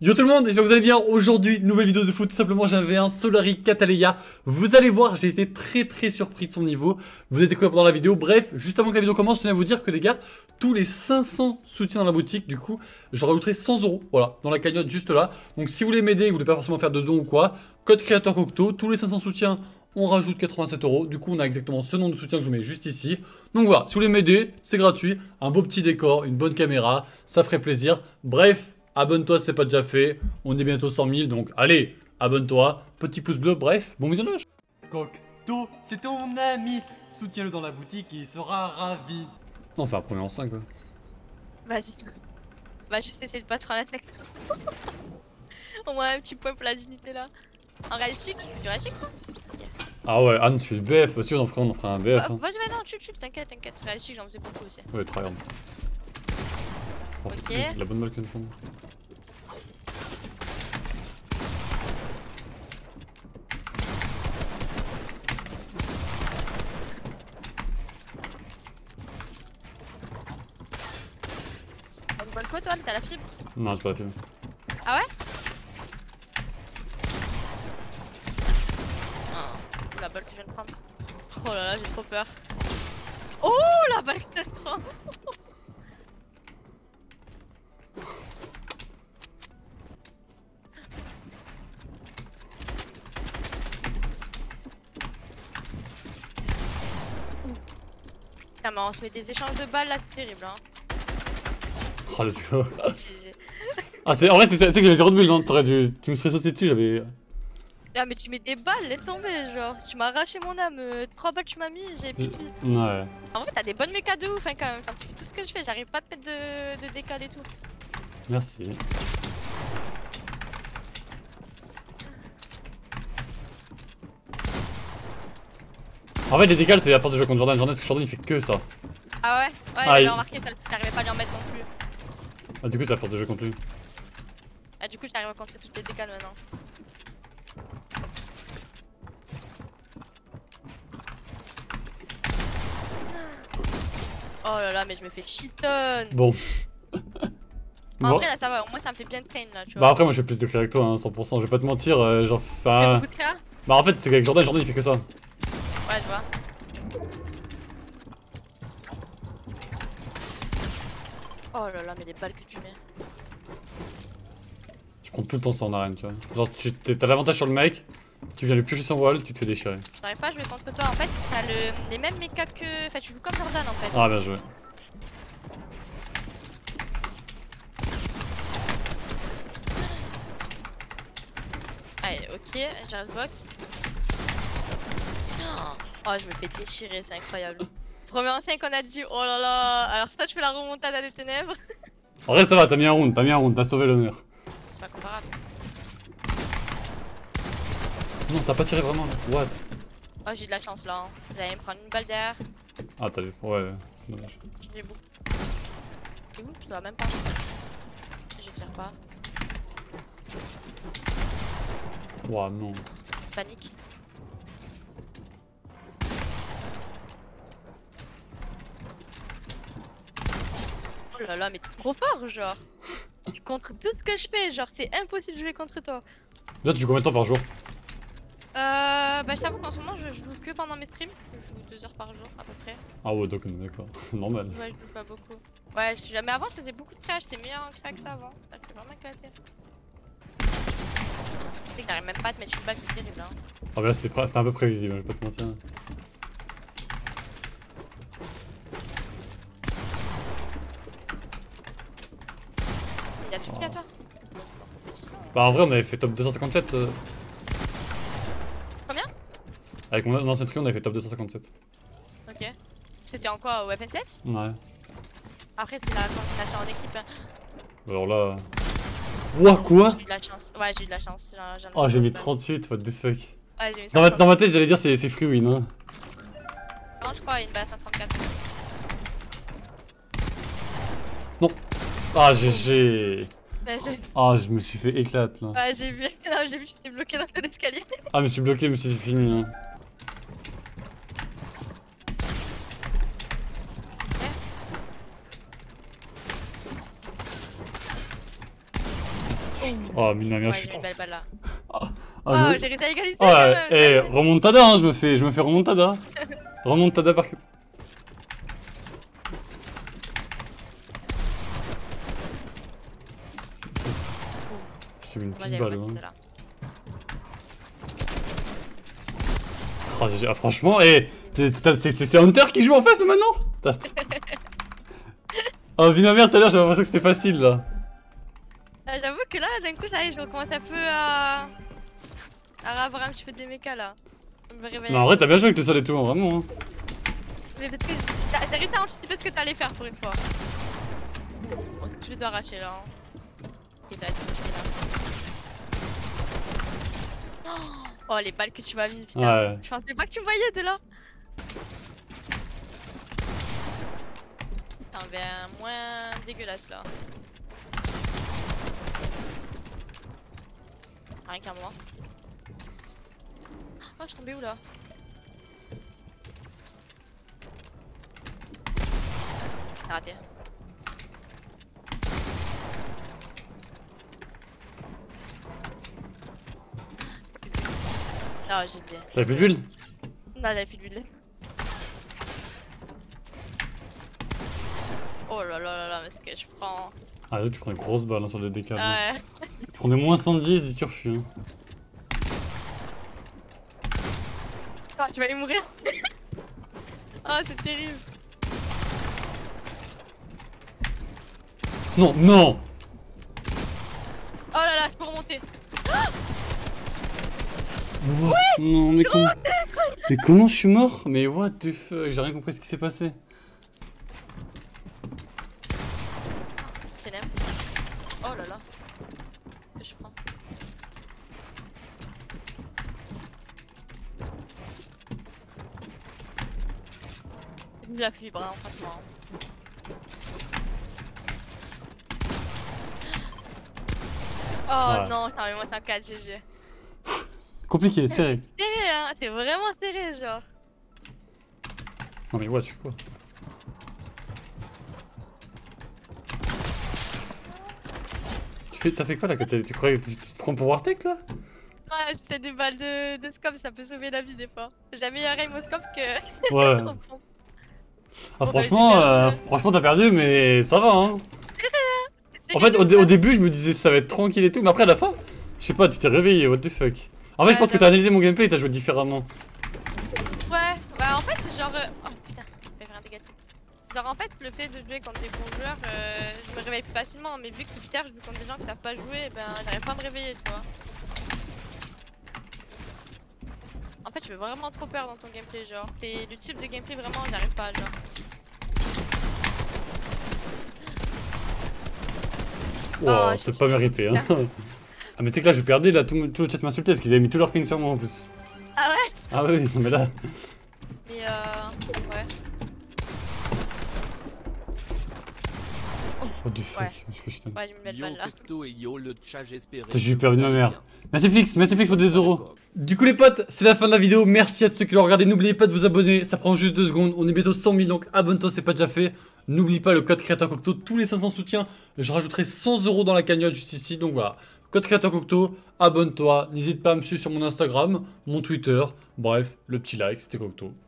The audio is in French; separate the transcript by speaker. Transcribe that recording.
Speaker 1: Yo tout le monde, j'espère que vous allez bien. Aujourd'hui, nouvelle vidéo de foot. Tout simplement, j'avais un Solari Cataleya. Vous allez voir, j'ai été très surpris de son niveau. Vous allez découvrir pendant la vidéo. Bref, juste avant que la vidéo commence, je tenais à vous dire que les gars, tous les 500 soutiens dans la boutique, du coup, je rajouterai 100 €. Voilà, dans la cagnotte juste là. Donc si vous voulez m'aider, vous voulez pas forcément faire de dons ou quoi, code créateur Cocteau, tous les 500 soutiens, on rajoute 87 €. Du coup, on a exactement ce nombre de soutiens que je mets juste ici. Donc voilà, si vous voulez m'aider, c'est gratuit. Un beau petit décor, une bonne caméra, ça ferait plaisir. Bref. Abonne-toi si c'est pas déjà fait, on est bientôt 100 000, donc allez, abonne-toi, petit pouce bleu, bref, bon visionnage. Cocteau, c'est ton ami, soutiens-le dans la boutique et il sera ravi. Non, on fait un premier en 5 quoi.
Speaker 2: Vas-y. Va juste essayer de pas te prendre la sec. Au moins un petit point pour la dignité là. En réel sucre, du réel sucre.
Speaker 1: Ah ouais, ah non, tu fais le BF, parce que on en fera un BF. Hein.
Speaker 2: Vas-y, non, tu, t'inquiète. Réel sucre, j'en faisais beaucoup aussi.
Speaker 1: Ouais, tryhard. Oh,
Speaker 2: Ok.
Speaker 1: La bonne balle que nous font.
Speaker 2: Bonne balle quoi toi, t'as la fibre?
Speaker 1: Non, j'ai pas la fibre.
Speaker 2: Ah ouais? Oh, la balle que je viens de prendre. Oh là là, j'ai trop peur. Oh, la balle que je viens de prendre. Putain, mais on se met des échanges de balles là, c'est terrible hein.
Speaker 1: Oh, let's go.
Speaker 2: GG.
Speaker 1: Ah, en vrai, c'est que j'avais 0 de bulle, non? Tu me serais sauté dessus, j'avais.
Speaker 2: Ah mais tu mets des balles, laisse tomber genre, tu m'as arraché mon âme, 3 balles tu m'as mis, j'ai plus de vie.
Speaker 1: Ouais.
Speaker 2: En vrai t'as des bonnes mécas de ouf hein quand même, enfin, c'est tout ce que je fais, j'arrive pas à te mettre de décal et tout.
Speaker 1: Merci. En fait, les décals, c'est la force de jeu contre Jordan. Jordan, parce que Jordan il fait que ça.
Speaker 2: Ah ouais? Ouais, j'avais remarqué ça, j'arrivais pas à lui en mettre non plus.
Speaker 1: Ah, du coup, c'est la force de jeu contre lui.
Speaker 2: Ah, du coup, j'arrive à contrer toutes les décales maintenant. Oh là là, mais je me fais shiton.
Speaker 1: Bon.
Speaker 2: En vrai, là ça va, moi ça me fait bien de train là, tu vois.
Speaker 1: Bah, après, moi je fais plus de créa que toi, hein, 100%. Je vais pas te mentir, genre.
Speaker 2: T'as beaucoup de créa?
Speaker 1: Bah, en fait, c'est qu'avec Jordan, il fait que ça.
Speaker 2: Ouais, je vois. Oh là là, mais les balles que tu mets.
Speaker 1: Je compte tout le temps ça en arène, tu vois. Genre, t'as l'avantage sur le mec, tu viens lui piocher son wall, tu te fais déchirer.
Speaker 2: J'arrive pas à jouer contre toi, en fait, t'as les mêmes mechas que. Enfin, tu joues comme Jordan en fait.
Speaker 1: Ah, bien joué.
Speaker 2: Allez, ok, je reste box. Oh, je me fais déchirer, c'est incroyable. Premier ancien qu'on a dit, oh là là, alors ça, je fais la remontada des ténèbres.
Speaker 1: En vrai, ça va, t'as mis un round, t'as sauvé l'honneur.
Speaker 2: C'est pas comparable.
Speaker 1: Non, ça a pas tiré vraiment là. What?
Speaker 2: Oh, j'ai de la chance là, hein. J'allais me prendre une balle derrière.
Speaker 1: Ah, t'as vu, ouais, dommage.
Speaker 2: J'ai beaucoup. C'est où? Je dois même pas. Je tire pas.
Speaker 1: Ouah, non.
Speaker 2: Panique. Oh là là, mais t'es trop fort, genre. Tu contre tout ce que je fais, genre, c'est impossible de jouer contre toi.
Speaker 1: Là, tu joues combien de temps par jour?
Speaker 2: Bah, je t'avoue qu'en ce moment, je joue que pendant mes streams. Je joue 2 heures par jour, à peu près.
Speaker 1: Ah, ouais, d'accord, normal.
Speaker 2: Ouais, je joue pas beaucoup. Ouais, mais avant, je faisais beaucoup de créa, j'étais meilleur en créa que ça avant. Ça fait vraiment éclater. Tu sais que t'arrives même pas à te mettre une balle, c'est terrible, hein.
Speaker 1: Ah, bah là, c'était un peu prévisible, je vais pas te mentir.
Speaker 2: Il y a tout qui à toi.
Speaker 1: Bah, en vrai, on avait fait top 257.
Speaker 2: Combien?
Speaker 1: Avec mon ancien trio, on avait fait top 257.
Speaker 2: Ok. C'était en quoi, au FN7?
Speaker 1: Ouais.
Speaker 2: Après, c'est la coordination en équipe. Hein.
Speaker 1: Alors là. Ouah, quoi?
Speaker 2: J'ai eu de la chance. Ouais, j'ai eu de la chance.
Speaker 1: Oh, j'ai mis 38, what the fuck.
Speaker 2: Ouais, j'ai mis ça.
Speaker 1: Dans ma tête, j'allais dire c'est free win, hein.
Speaker 2: Non, je crois, il y a une balle à 134.
Speaker 1: Non. Ah, GG.
Speaker 2: Bah,
Speaker 1: Ah, je me suis fait éclate là.
Speaker 2: ouais, j'ai vu. Non, j'ai vu, j'étais bloqué dans l'escalier.
Speaker 1: Ah, je me suis bloqué, mais c'est fini. Hein. Oh, mine de rien, je
Speaker 2: Ouais,
Speaker 1: suis
Speaker 2: j'ai
Speaker 1: trop.
Speaker 2: une belle balle là.
Speaker 1: Ah,
Speaker 2: Oh,
Speaker 1: je-
Speaker 2: j'ai réussi à égalité
Speaker 1: Oh,
Speaker 2: quand même.
Speaker 1: eh, remontada, hein, je me fais remontada. Remontada par. Je te mets une
Speaker 2: Moi
Speaker 1: petite
Speaker 2: j'avais
Speaker 1: balle.
Speaker 2: pas
Speaker 1: Hein.
Speaker 2: celle-là.
Speaker 1: Oh, ah, franchement, eh, c'est Hunter qui joue en face là maintenant. Oh, vie ma mère, tout à l'heure j'avais l'impression que c'était facile là.
Speaker 2: J'avoue que là, d'un coup, ça y est, je recommence un peu à avoir un petit peu des mechas là. Je me réveille.
Speaker 1: Non, en vrai, t'as bien joué avec le sol et tout, hein, vraiment. Hein.
Speaker 2: Mais parce que j'ai réussi à anticiper ce que t'allais faire pour une fois. Bon, c'est que je dois arracher là. Hein. Et ça va être compliqué là. Oh, les balles que tu m'as mis, putain.
Speaker 1: Ouais.
Speaker 2: Je pensais pas que tu me voyais de là. T'en avais un moins dégueulasse là. Rien qu'à moi. Oh, je suis tombée où là? C'est raté. Non, j'ai oublié.
Speaker 1: T'avais plus de build?
Speaker 2: Non, j'avais plus de bulle. Oh là là là là, mais ce que je prends.
Speaker 1: Ah, là, tu prends une grosse balle hein, sur le décal.
Speaker 2: Ouais.
Speaker 1: Tu prends des moins 110 du turfu. Hein.
Speaker 2: Ah, tu vas y mourir. Oh, c'est terrible.
Speaker 1: Non, non!
Speaker 2: Oh là là, je peux remonter.
Speaker 1: What? Non, mais comment... Mais comment je suis mort? Mais what the fuck? J'ai rien compris ce qui s'est passé.
Speaker 2: Ténèbres. Oh là là. Que je prends. C'est de la fibre, hein, franchement. Oh
Speaker 1: Ouais.
Speaker 2: non, j'arrive moi c'est un 4 GG.
Speaker 1: Compliqué, serré.
Speaker 2: C'est serré, hein, c'est vraiment serré, genre.
Speaker 1: Non mais what, tu fais quoi? T'as fait quoi là? Tu croyais que tu te prends pour Wartech là?
Speaker 2: Ouais, j'essaie des balles de scope, ça peut sauver la vie des fois. J'ai un meilleur aim au scope que.
Speaker 1: Ouais. Ah,
Speaker 2: Bon, bah,
Speaker 1: franchement,
Speaker 2: j'ai perdu.
Speaker 1: franchement t'as perdu mais ça va hein.
Speaker 2: C'est
Speaker 1: En fait
Speaker 2: rigolo,
Speaker 1: au début je me disais ça va être tranquille et tout mais après à la fin, je sais pas, tu t'es réveillé, what the fuck. En fait je
Speaker 2: Ouais,
Speaker 1: pense que t'as analysé mon gameplay et t'as joué différemment.
Speaker 2: Ouais, bah en fait, genre. Oh putain, je vais faire un dégât. Genre en fait, le fait de jouer contre des bons joueurs, je me réveille plus facilement. Mais vu que depuis tard, je joue contre des gens qui savent pas jouer, ben j'arrive pas à me réveiller, tu vois. En fait, je fais vraiment trop peur dans ton gameplay, genre. C'est le type de gameplay vraiment, j'arrive pas, genre.
Speaker 1: Wow,
Speaker 2: Oh,
Speaker 1: c'est
Speaker 2: j'ai-
Speaker 1: pas mérité hein. Ah mais tu sais que là je perdais là, tout le chat m'insultait parce qu'ils avaient mis tout leur ping sur moi en plus.
Speaker 2: Ah ouais?
Speaker 1: Ah oui, mais là...
Speaker 2: Mais ouais.
Speaker 1: What the fuck,
Speaker 2: Ouais.
Speaker 1: je me suis fait chuter.
Speaker 2: Ouais, j'ai mis une belle
Speaker 3: Yo
Speaker 2: balle là.
Speaker 3: Pecto et yo le chat j'espérais.
Speaker 1: J'ai eu perdu de ma mère. Merci Flix pour des euros. Du coup les potes, c'est la fin de la vidéo, merci à tous ceux qui l'ont regardé, n'oubliez pas de vous abonner, ça prend juste 2 secondes, on est bientôt 100 000 donc abonne-toi si c'est pas déjà fait. N'oublie pas le code Créateur Cocteau, tous les 500 soutiens, je rajouterai 100 € dans la cagnotte juste ici, donc voilà. Code Créateur Cocteau, abonne-toi, n'hésite pas à me suivre sur mon Instagram, mon Twitter, bref, le petit like, c'était Cocteau.